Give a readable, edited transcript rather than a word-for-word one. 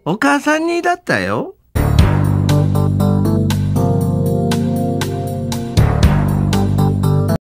お母さんにだったよ。